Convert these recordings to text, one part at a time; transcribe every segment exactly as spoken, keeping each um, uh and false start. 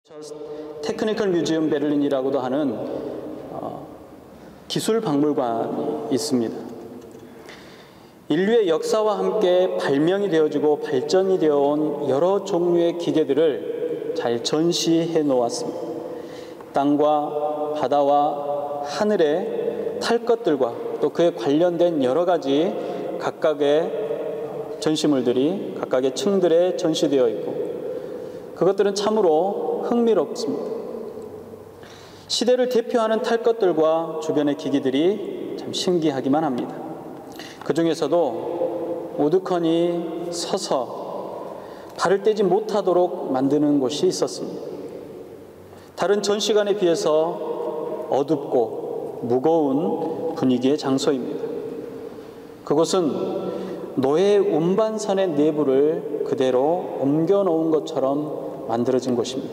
테크니컬 뮤지엄 베를린이라고도 하는 어, 기술 박물관이 있습니다. 인류의 역사와 함께 발명이 되어지고 발전이 되어온 여러 종류의 기계들을 잘 전시해 놓았습니다. 땅과 바다와 하늘에 탈 것들과 또 그에 관련된 여러 가지 각각의 전시물들이 각각의 층들에 전시되어 있고, 그것들은 참으로 흥미롭습니다. 시대를 대표하는 탈 것들과 주변의 기기들이 참 신기하기만 합니다. 그 중에서도 오두커니 서서 발을 떼지 못하도록 만드는 곳이 있었습니다. 다른 전시관에 비해서 어둡고 무거운 분위기의 장소입니다. 그곳은 노예 운반선의 내부를 그대로 옮겨놓은 것처럼 만들어진 곳입니다.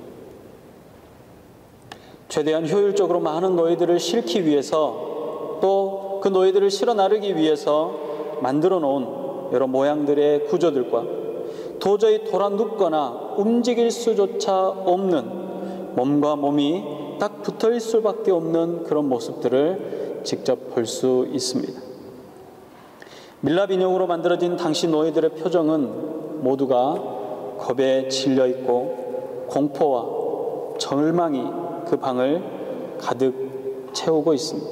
최대한 효율적으로 많은 노예들을 싣기 위해서, 또 그 노예들을 실어 나르기 위해서 만들어 놓은 여러 모양들의 구조들과 도저히 돌아 눕거나 움직일 수조차 없는 몸과 몸이 딱 붙어 있을 수밖에 없는 그런 모습들을 직접 볼 수 있습니다. 밀랍 인형으로 만들어진 당시 노예들의 표정은 모두가 겁에 질려 있고 공포와 절망이 그 방을 가득 채우고 있습니다.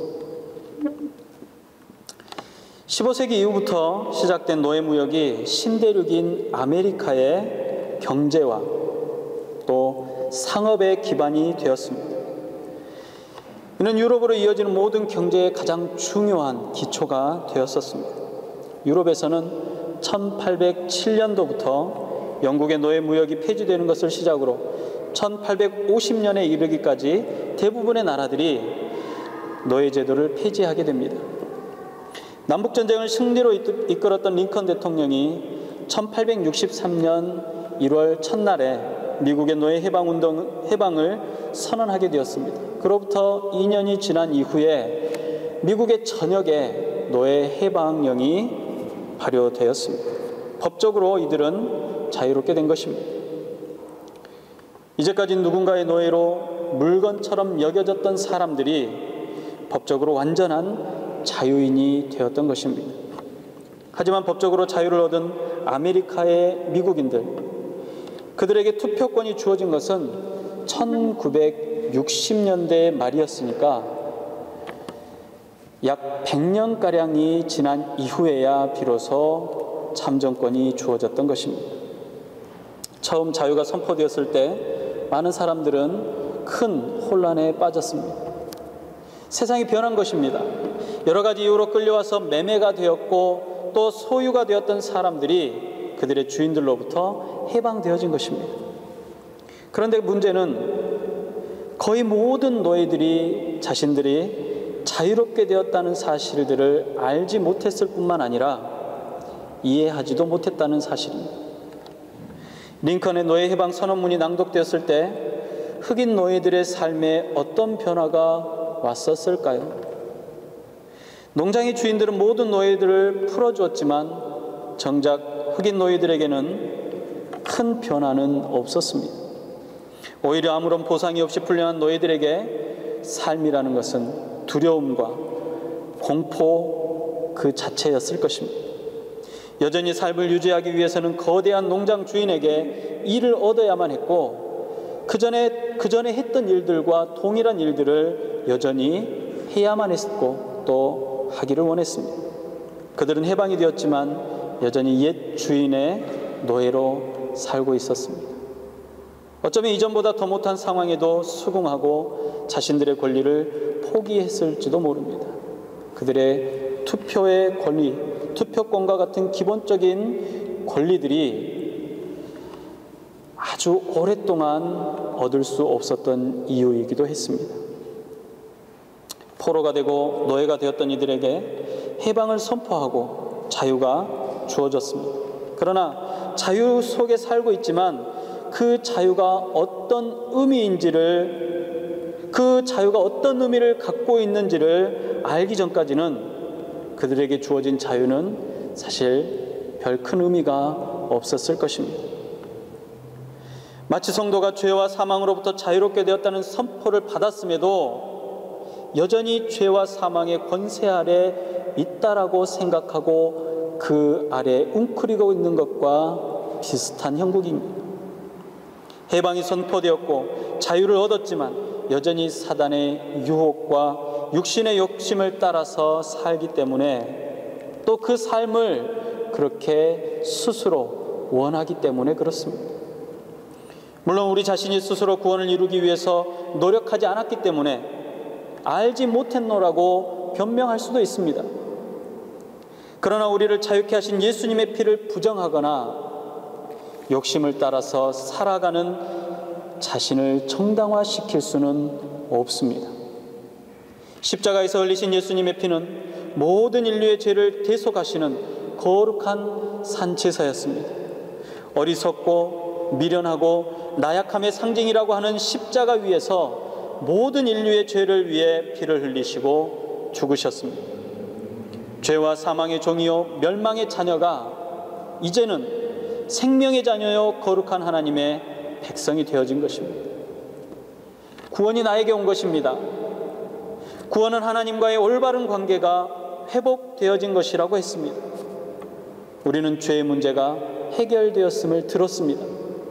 십오 세기 이후부터 시작된 노예 무역이 신대륙인 아메리카의 경제와 또 상업의 기반이 되었습니다. 이는 유럽으로 이어지는 모든 경제의 가장 중요한 기초가 되었었습니다. 유럽에서는 천팔백칠 년도부터 영국의 노예 무역이 폐지되는 것을 시작으로 천팔백오십 년에 이르기까지 대부분의 나라들이 노예 제도를 폐지하게 됩니다. 남북전쟁을 승리로 이끌었던 링컨 대통령이 천팔백육십삼 년 일월 첫날에 미국의 노예 해방운동, 해방을 선언하게 되었습니다. 그로부터 이 년이 지난 이후에 미국의 전역에 노예 해방령이 발효되었습니다. 법적으로 이들은 자유롭게 된 것입니다. 이제까지 누군가의 노예로 물건처럼 여겨졌던 사람들이 법적으로 완전한 자유인이 되었던 것입니다. 하지만 법적으로 자유를 얻은 아메리카의 미국인들, 그들에게 투표권이 주어진 것은 천구백육십 년대 말이었으니까 약 백 년가량이 지난 이후에야 비로소 참정권이 주어졌던 것입니다. 처음 자유가 선포되었을 때 많은 사람들은 큰 혼란에 빠졌습니다. 세상이 변한 것입니다. 여러 가지 이유로 끌려와서 매매가 되었고 또 소유가 되었던 사람들이 그들의 주인들로부터 해방되어진 것입니다. 그런데 문제는 거의 모든 노예들이 자신들이 자유롭게 되었다는 사실들을 알지 못했을 뿐만 아니라 이해하지도 못했다는 사실입니다. 링컨의 노예 해방 선언문이 낭독되었을 때 흑인 노예들의 삶에 어떤 변화가 왔었을까요? 농장의 주인들은 모든 노예들을 풀어주었지만 정작 흑인 노예들에게는 큰 변화는 없었습니다. 오히려 아무런 보상이 없이 풀려난 노예들에게 삶이라는 것은 두려움과 공포 그 자체였을 것입니다. 여전히 삶을 유지하기 위해서는 거대한 농장 주인에게 일을 얻어야만 했고, 그 전에 그 전에 했던 일들과 동일한 일들을 여전히 해야만 했고 또 하기를 원했습니다. 그들은 해방이 되었지만 여전히 옛 주인의 노예로 살고 있었습니다. 어쩌면 이전보다 더 못한 상황에도 수긍하고 자신들의 권리를 포기했을지도 모릅니다. 그들의 투표의 권리, 투표권과 같은 기본적인 권리들이 아주 오랫동안 얻을 수 없었던 이유이기도 했습니다. 포로가 되고 노예가 되었던 이들에게 해방을 선포하고 자유가 주어졌습니다. 그러나 자유 속에 살고 있지만 그 자유가 어떤 의미인지를, 그 자유가 어떤 의미를 갖고 있는지를 알기 전까지는 그들에게 주어진 자유는 사실 별 큰 의미가 없었을 것입니다. 마치 성도가 죄와 사망으로부터 자유롭게 되었다는 선포를 받았음에도 여전히 죄와 사망의 권세 아래 있다라고 생각하고 그 아래 웅크리고 있는 것과 비슷한 형국입니다. 해방이 선포되었고 자유를 얻었지만 여전히 사단의 유혹과 육신의 욕심을 따라서 살기 때문에, 또 그 삶을 그렇게 스스로 원하기 때문에 그렇습니다. 물론 우리 자신이 스스로 구원을 이루기 위해서 노력하지 않았기 때문에 알지 못했노라고 변명할 수도 있습니다. 그러나 우리를 자유케 하신 예수님의 피를 부정하거나 욕심을 따라서 살아가는 자신을 정당화시킬 수는 없습니다. 십자가에서 흘리신 예수님의 피는 모든 인류의 죄를 대속하시는 거룩한 산지사였습니다. 어리석고 미련하고 나약함의 상징이라고 하는 십자가 위에서 모든 인류의 죄를 위해 피를 흘리시고 죽으셨습니다. 죄와 사망의 종이요 멸망의 자녀가 이제는 생명의 자녀요 거룩한 하나님의 백성이 되어진 것입니다. 구원이 나에게 온 것입니다. 구원은 하나님과의 올바른 관계가 회복되어진 것이라고 했습니다. 우리는 죄의 문제가 해결되었음을 들었습니다.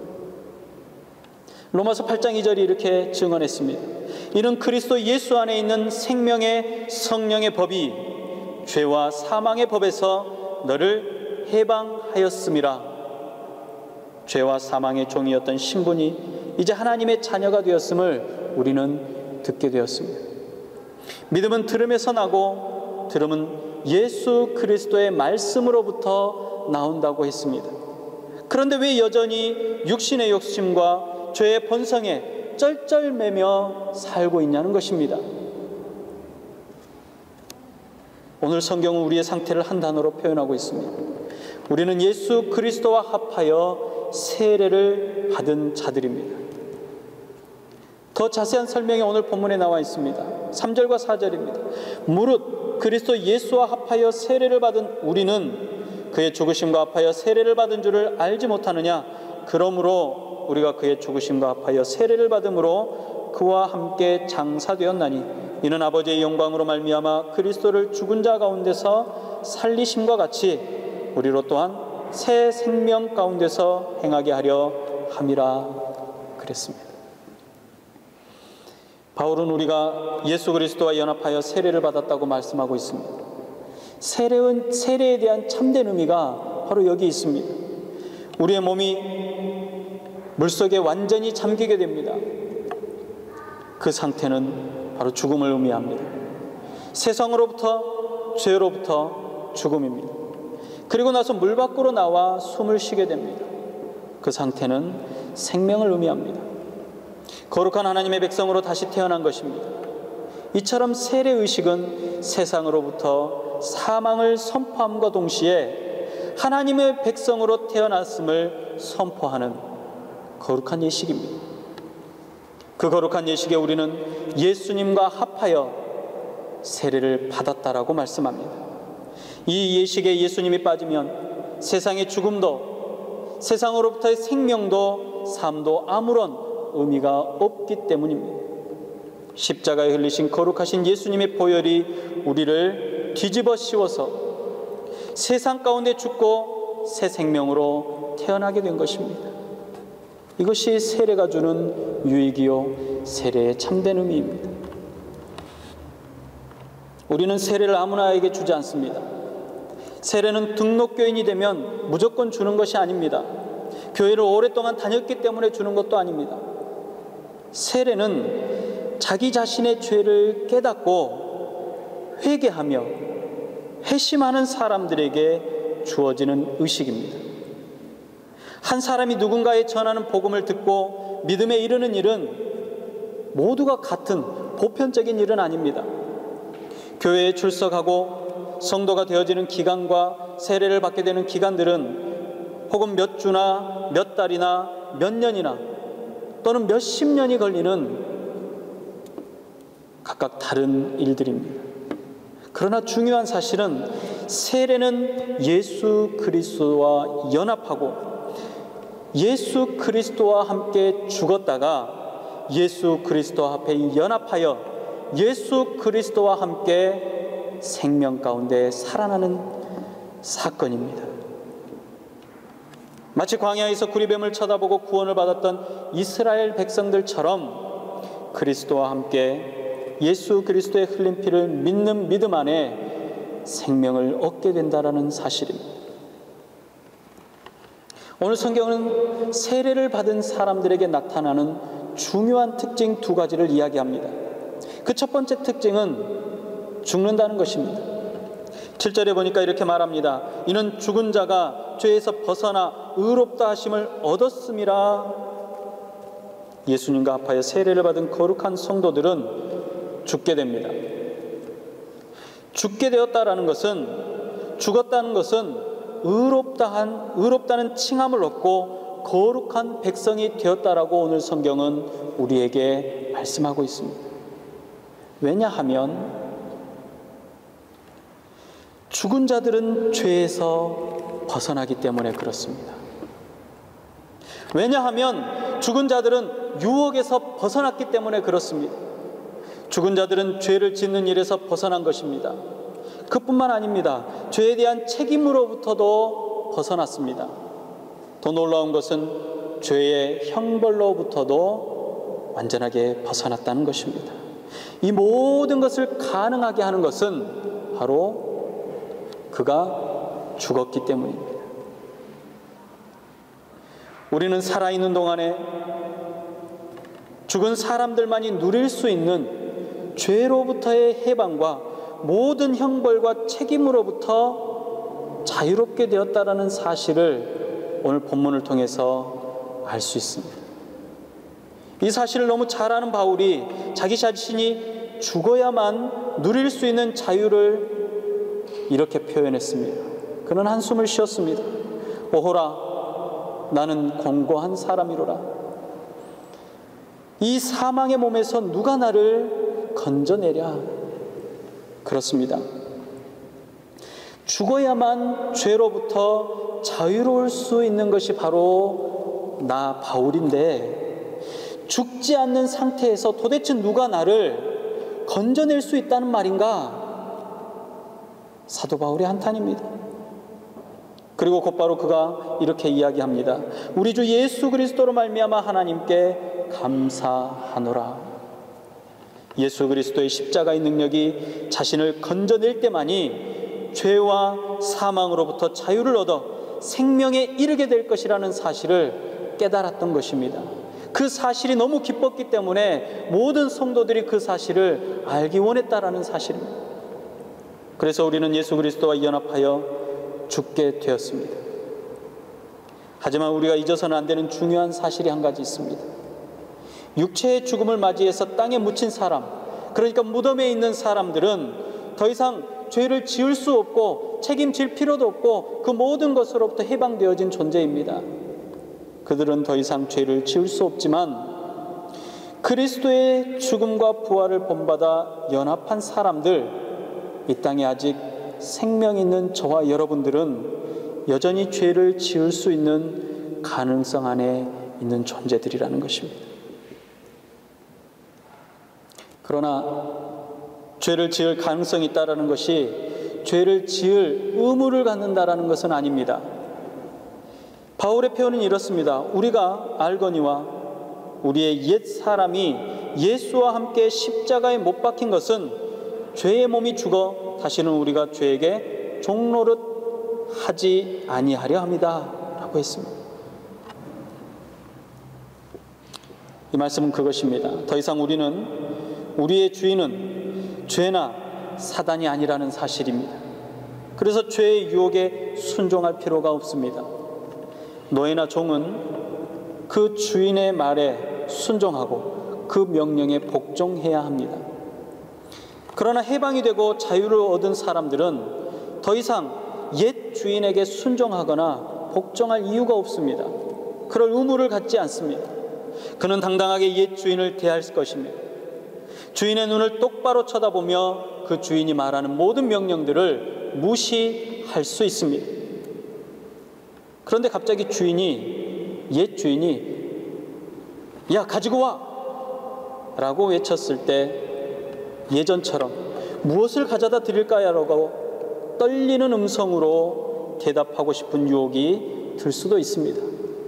로마서 팔 장 이 절이 이렇게 증언했습니다. 이는 그리스도 예수 안에 있는 생명의 성령의 법이 죄와 사망의 법에서 너를 해방하였음이라. 죄와 사망의 종이었던 신분이 이제 하나님의 자녀가 되었음을 우리는 듣게 되었습니다. 믿음은 들음에서 나고 들음은 예수 그리스도의 말씀으로부터 나온다고 했습니다. 그런데 왜 여전히 육신의 욕심과 죄의 본성에 쩔쩔매며 살고 있냐는 것입니다. 오늘 성경은 우리의 상태를 한 단어로 표현하고 있습니다. 우리는 예수 그리스도와 합하여 세례를 받은 자들입니다. 더 자세한 설명이 오늘 본문에 나와 있습니다. 삼 절과 사 절입니다. 무릇 그리스도 예수와 합하여 세례를 받은 우리는 그의 죽으심과 합하여 세례를 받은 줄을 알지 못하느냐? 그러므로 우리가 그의 죽으심과 합하여 세례를 받음으로 그와 함께 장사되었나니 이는 아버지의 영광으로 말미암아 그리스도를 죽은 자 가운데서 살리심과 같이 우리로 또한 새 생명 가운데서 행하게 하려 함이라 그랬습니다. 바울은 우리가 예수 그리스도와 연합하여 세례를 받았다고 말씀하고 있습니다. 세례는, 세례에 대한 참된 의미가 바로 여기 있습니다. 우리의 몸이 물속에 완전히 잠기게 됩니다. 그 상태는 바로 죽음을 의미합니다. 세상으로부터 죄로부터 죽음입니다. 그리고 나서 물 밖으로 나와 숨을 쉬게 됩니다. 그 상태는 생명을 의미합니다. 거룩한 하나님의 백성으로 다시 태어난 것입니다. 이처럼 세례의식은 세상으로부터 사망을 선포함과 동시에 하나님의 백성으로 태어났음을 선포하는 거룩한 예식입니다. 그 거룩한 예식에 우리는 예수님과 합하여 세례를 받았다라고 말씀합니다. 이 예식에 예수님이 빠지면 세상의 죽음도 세상으로부터의 생명도 삶도 아무런 의미가 없기 때문입니다. 십자가에 흘리신 거룩하신 예수님의 보혈이 우리를 뒤집어 씌워서 세상 가운데 죽고 새 생명으로 태어나게 된 것입니다. 이것이 세례가 주는 유익이요 세례의 참된 의미입니다. 우리는 세례를 아무나에게 주지 않습니다. 세례는 등록교인이 되면 무조건 주는 것이 아닙니다. 교회를 오랫동안 다녔기 때문에 주는 것도 아닙니다. 세례는 자기 자신의 죄를 깨닫고 회개하며 회심하는 사람들에게 주어지는 의식입니다. 한 사람이 누군가에 전하는 복음을 듣고 믿음에 이르는 일은 모두가 같은 보편적인 일은 아닙니다. 교회에 출석하고 성도가 되어지는 기간과 세례를 받게 되는 기간들은 혹은 몇 주나 몇 달이나 몇 년이나 또는 몇십 년이 걸리는 각각 다른 일들입니다. 그러나 중요한 사실은 세례는 예수 그리스도와 연합하고 예수 그리스도와 함께 죽었다가 예수 그리스도와 함께 연합하여 예수 그리스도와 함께 생명 가운데 살아나는 사건입니다. 마치 광야에서 구리뱀을 쳐다보고 구원을 받았던 이스라엘 백성들처럼 그리스도와 함께 예수 그리스도의 흘린 피를 믿는 믿음 안에 생명을 얻게 된다는 사실입니다. 오늘 성경은 세례를 받은 사람들에게 나타나는 중요한 특징 두 가지를 이야기합니다. 그 첫 번째 특징은 죽는다는 것입니다. 칠 절에 보니까 이렇게 말합니다. 이는 죽은 자가 죄에서 벗어나 의롭다 하심을 얻었음이라. 예수님과 합하여 세례를 받은 거룩한 성도들은 죽게 됩니다. 죽게 되었다라는 것은, 죽었다는 것은 의롭다한, 의롭다는 칭함을 얻고 거룩한 백성이 되었다라고 오늘 성경은 우리에게 말씀하고 있습니다. 왜냐하면 죽은 자들은 죄에서 벗어나기 때문에 그렇습니다. 왜냐하면 죽은 자들은 유혹에서 벗어났기 때문에 그렇습니다. 죽은 자들은 죄를 짓는 일에서 벗어난 것입니다. 그뿐만 아닙니다. 죄에 대한 책임으로부터도 벗어났습니다. 더 놀라운 것은 죄의 형벌로부터도 완전하게 벗어났다는 것입니다. 이 모든 것을 가능하게 하는 것은 바로 그가 죽었기 때문입니다. 우리는 살아있는 동안에 죽은 사람들만이 누릴 수 있는 죄로부터의 해방과 모든 형벌과 책임으로부터 자유롭게 되었다라는 사실을 오늘 본문을 통해서 알 수 있습니다. 이 사실을 너무 잘 아는 바울이 자기 자신이 죽어야만 누릴 수 있는 자유를 이렇게 표현했습니다. 그는 한숨을 쉬었습니다. 오호라, 나는 공고한 사람이로라. 이 사망의 몸에서 누가 나를 건져내랴. 그렇습니다. 죽어야만 죄로부터 자유로울 수 있는 것이 바로 나 바울인데, 죽지 않는 상태에서 도대체 누가 나를 건져낼 수 있다는 말인가? 사도 바울의 한탄입니다. 그리고 곧바로 그가 이렇게 이야기합니다. 우리 주 예수 그리스도로 말미암아 하나님께 감사하노라. 예수 그리스도의 십자가의 능력이 자신을 건져낼 때만이 죄와 사망으로부터 자유를 얻어 생명에 이르게 될 것이라는 사실을 깨달았던 것입니다. 그 사실이 너무 기뻤기 때문에 모든 성도들이 그 사실을 알기 원했다라는 사실입니다. 그래서 우리는 예수 그리스도와 연합하여 죽게 되었습니다. 하지만 우리가 잊어서는 안 되는 중요한 사실이 한 가지 있습니다. 육체의 죽음을 맞이해서 땅에 묻힌 사람, 그러니까 무덤에 있는 사람들은 더 이상 죄를 지을 수 없고 책임질 필요도 없고 그 모든 것으로부터 해방되어진 존재입니다. 그들은 더 이상 죄를 지을 수 없지만 그리스도의 죽음과 부활을 본받아 연합한 사람들, 이 땅에 아직 생명 있는 저와 여러분들은 여전히 죄를 지을 수 있는 가능성 안에 있는 존재들이라는 것입니다. 그러나 죄를 지을 가능성이 있다는 것이 죄를 지을 의무를 갖는다는 것은 아닙니다. 바울의 표현은 이렇습니다. 우리가 알거니와 우리의 옛 사람이 예수와 함께 십자가에 못 박힌 것은 죄의 몸이 죽어 다시는 우리가 죄에게 종노릇 하지 아니하려 합니다 라고 했습니다. 이 말씀은 그것입니다. 더 이상 우리는 우리의 주인은 죄나 사단이 아니라는 사실입니다. 그래서 죄의 유혹에 순종할 필요가 없습니다. 노예나 종은 그 주인의 말에 순종하고 그 명령에 복종해야 합니다. 그러나 해방이 되고 자유를 얻은 사람들은 더 이상 옛 주인에게 순종하거나 복종할 이유가 없습니다. 그럴 의무를 갖지 않습니다. 그는 당당하게 옛 주인을 대할 것입니다. 주인의 눈을 똑바로 쳐다보며 그 주인이 말하는 모든 명령들을 무시할 수 있습니다. 그런데 갑자기 주인이 옛 주인이 야 가지고 와 라고 외쳤을 때 예전처럼 무엇을 가져다 드릴까요? 라고 떨리는 음성으로 대답하고 싶은 유혹이 들 수도 있습니다.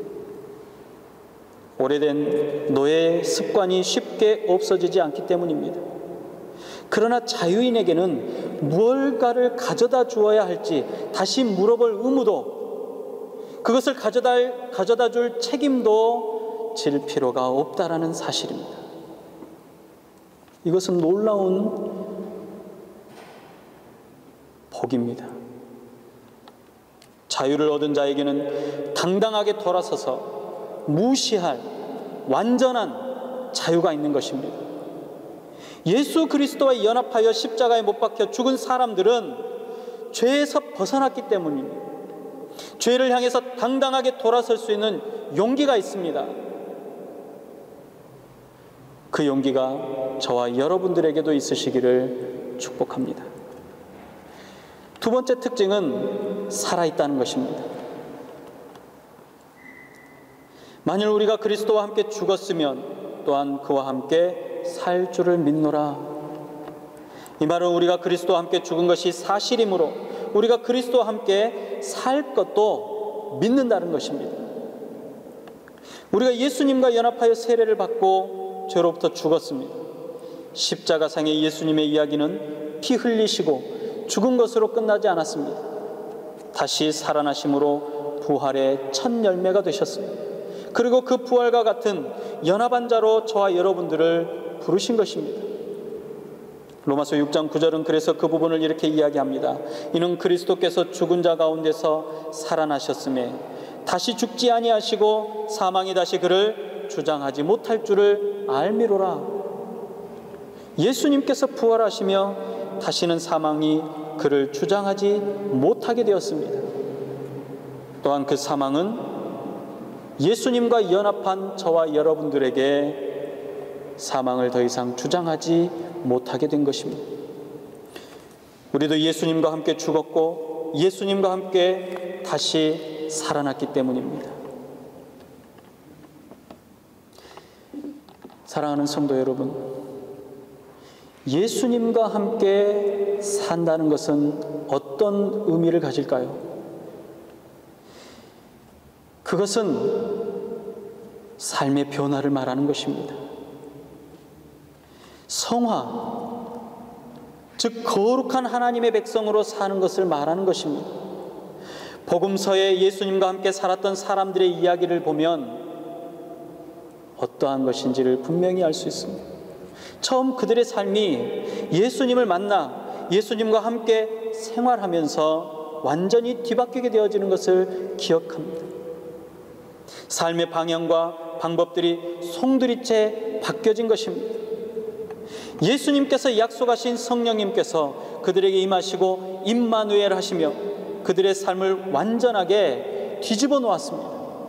오래된 노예 습관이 쉽게 없어지지 않기 때문입니다. 그러나 자유인에게는 무언가를 가져다 주어야 할지 다시 물어볼 의무도, 그것을 가져다, 가져다 줄 책임도 질 필요가 없다라는 사실입니다. 이것은 놀라운 복입니다. 자유를 얻은 자에게는 당당하게 돌아서서 무시할 완전한 자유가 있는 것입니다. 예수 그리스도와 연합하여 십자가에 못 박혀 죽은 사람들은 죄에서 벗어났기 때문입니다. 죄를 향해서 당당하게 돌아설 수 있는 용기가 있습니다. 그 용기가 저와 여러분들에게도 있으시기를 축복합니다. 두 번째 특징은 살아있다는 것입니다. 만일 우리가 그리스도와 함께 죽었으면 또한 그와 함께 살 줄을 믿노라. 이 말은 우리가 그리스도와 함께 죽은 것이 사실이므로 우리가 그리스도와 함께 살 것도 믿는다는 것입니다. 우리가 예수님과 연합하여 세례를 받고 죄로부터 죽었습니다. 십자가상의 예수님의 이야기는 피 흘리시고 죽은 것으로 끝나지 않았습니다. 다시 살아나심으로 부활의 첫 열매가 되셨습니다. 그리고 그 부활과 같은 연합한 자로 저와 여러분들을 부르신 것입니다. 로마서 육 장 구 절은 그래서 그 부분을 이렇게 이야기합니다. 이는 그리스도께서 죽은 자 가운데서 살아나셨음에 다시 죽지 아니하시고 사망이 다시 그를 주장하지 못할 줄을 알미로라. 예수님께서 부활하시며 다시는 사망이 그를 주장하지 못하게 되었습니다. 또한 그 사망은 예수님과 연합한 저와 여러분들에게 사망을 더 이상 주장하지 못하게 된 것입니다. 우리도 예수님과 함께 죽었고 예수님과 함께 다시 살아났기 때문입니다. 사랑하는 성도 여러분, 예수님과 함께 산다는 것은 어떤 의미를 가질까요? 그것은 삶의 변화를 말하는 것입니다. 성화, 즉 거룩한 하나님의 백성으로 사는 것을 말하는 것입니다. 복음서에 예수님과 함께 살았던 사람들의 이야기를 보면 어떠한 것인지를 분명히 알 수 있습니다. 처음 그들의 삶이 예수님을 만나 예수님과 함께 생활하면서 완전히 뒤바뀌게 되어지는 것을 기억합니다. 삶의 방향과 방법들이 송두리째 바뀌어진 것입니다. 예수님께서 약속하신 성령님께서 그들에게 임하시고 임마누엘 하시며 그들의 삶을 완전하게 뒤집어 놓았습니다.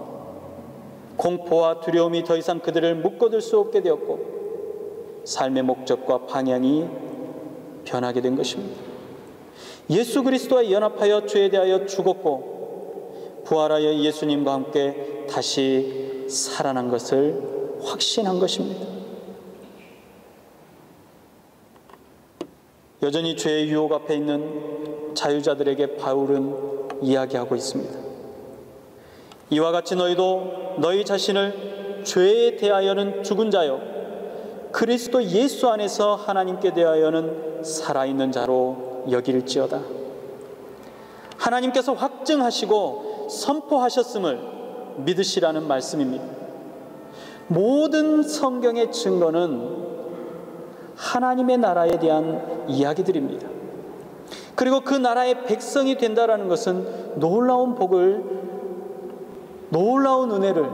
공포와 두려움이 더 이상 그들을 묶어둘 수 없게 되었고 삶의 목적과 방향이 변하게 된 것입니다. 예수 그리스도와 연합하여 죄에 대하여 죽었고 부활하여 예수님과 함께 다시 살아난 것을 확신한 것입니다. 여전히 죄의 유혹 앞에 있는 자유자들에게 바울은 이야기하고 있습니다. 이와 같이 너희도 너희 자신을 죄에 대하여는 죽은 자요 그리스도 예수 안에서 하나님께 대하여는 살아있는 자로 여길지어다. 하나님께서 확증하시고 선포하셨음을 믿으시라는 말씀입니다. 모든 성경의 증거는 하나님의 나라에 대한 이야기들입니다. 그리고 그 나라의 백성이 된다라는 것은 놀라운 복을, 놀라운 은혜를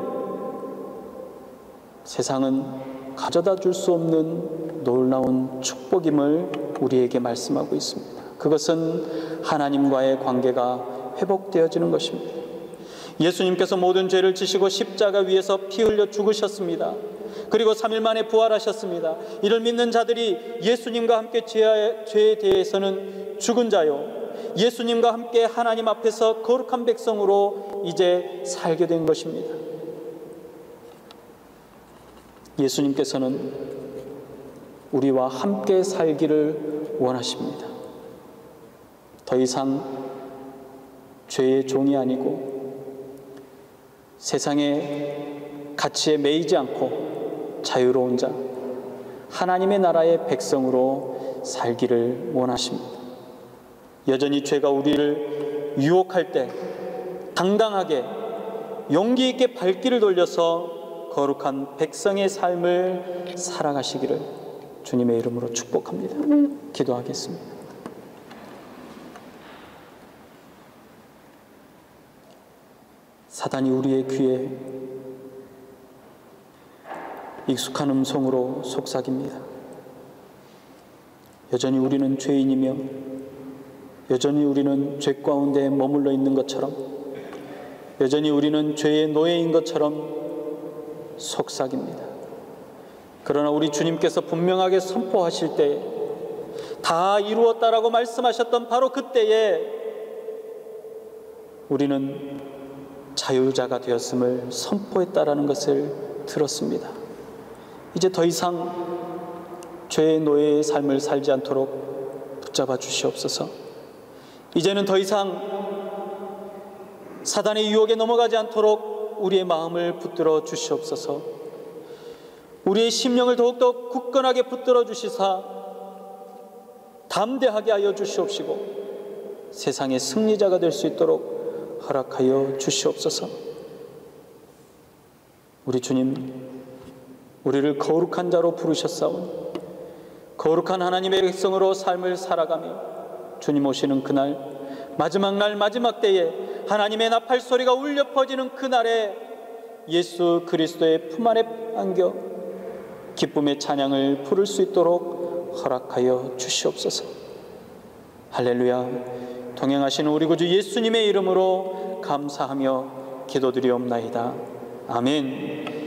세상은 가져다 줄 수 없는 놀라운 축복임을 우리에게 말씀하고 있습니다. 그것은 하나님과의 관계가 회복되어지는 것입니다. 예수님께서 모든 죄를 지시고 십자가 위에서 피 흘려 죽으셨습니다. 그리고 삼 일 만에 부활하셨습니다. 이를 믿는 자들이 예수님과 함께 죄에 대해서는 죽은 자요 예수님과 함께 하나님 앞에서 거룩한 백성으로 이제 살게 된 것입니다. 예수님께서는 우리와 함께 살기를 원하십니다. 더 이상 죄의 종이 아니고 세상의 가치에 매이지 않고 자유로운 자, 하나님의 나라의 백성으로 살기를 원하십니다. 여전히 죄가 우리를 유혹할 때 당당하게 용기 있게 발길을 돌려서 거룩한 백성의 삶을 살아가시기를 주님의 이름으로 축복합니다. 기도하겠습니다. 사단이 우리의 귀에 익숙한 음성으로 속삭입니다. 여전히 우리는 죄인이며 여전히 우리는 죄 가운데 머물러 있는 것처럼, 여전히 우리는 죄의 노예인 것처럼 속삭입니다. 그러나 우리 주님께서 분명하게 선포하실 때 다 이루었다라고 말씀하셨던 바로 그때에 우리는 자유자가 되었음을 선포했다라는 것을 들었습니다. 이제 더 이상 죄의 노예의 삶을 살지 않도록 붙잡아 주시옵소서. 이제는 더 이상 사단의 유혹에 넘어가지 않도록 우리의 마음을 붙들어 주시옵소서. 우리의 심령을 더욱더 굳건하게 붙들어 주시사 담대하게 하여 주시옵시고 세상의 승리자가 될 수 있도록 허락하여 주시옵소서. 우리 주님, 우리를 거룩한 자로 부르셨사오니 거룩한 하나님의 백성으로 삶을 살아가며 주님 오시는 그날, 마지막 날 마지막 때에 하나님의 나팔 소리가 울려 퍼지는 그날에 예수 그리스도의 품 안에 안겨 기쁨의 찬양을 부를 수 있도록 허락하여 주시옵소서. 할렐루야. 동행하시는 우리 구주 예수님의 이름으로 감사하며 기도드리옵나이다. 아멘.